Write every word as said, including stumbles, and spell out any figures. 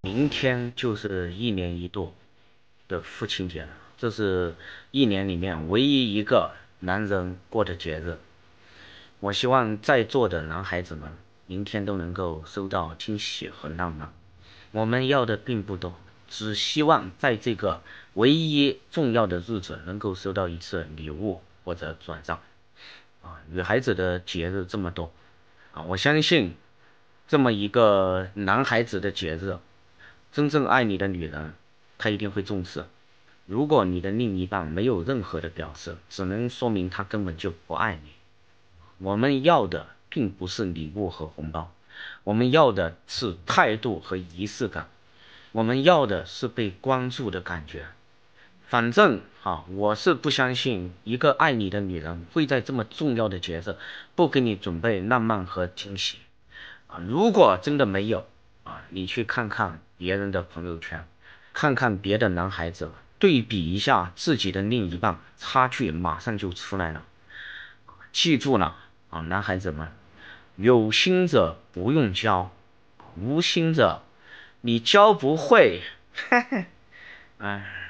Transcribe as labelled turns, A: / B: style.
A: 明天就是一年一度的父亲节了，这是一年里面唯一一个男人过的节日。我希望在座的男孩子们明天都能够收到惊喜和浪漫。我们要的并不多，只希望在这个唯一重要的日子能够收到一次礼物或者转账。啊，女孩子的节日这么多啊，我相信这么一个男孩子的节日，真正爱你的女人，她一定会重视。如果你的另一半没有任何的表示，只能说明他根本就不爱你。我们要的并不是礼物和红包，我们要的是态度和仪式感，我们要的是被关注的感觉。反正啊，我是不相信一个爱你的女人会在这么重要的节日不给你准备浪漫和惊喜啊！如果真的没有啊，你去看看别人的朋友圈，看看别的男孩子，对比一下自己的另一半，差距马上就出来了。记住了啊，男孩子们，有心者不用教，无心者你教不会。嘿嘿，哎。